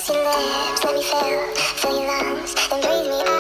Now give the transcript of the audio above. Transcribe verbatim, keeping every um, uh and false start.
your lips, let me feel, fill your lungs, then breathe me out.